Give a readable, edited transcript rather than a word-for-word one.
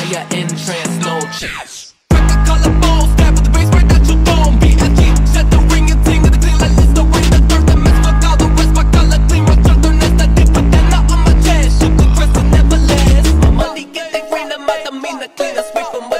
a entrance, no chance. Crack the collarbone, stab with the bass right at your dome. BFG, shut the ring and ting of the clean like Lister. Ring the dirt that mess fuck all the rest. My color clean, my children is the dick, but they're not on my chest. Shoot the crest and never last. My money get they green, I'm out, I mean the clean, I sweep 'em with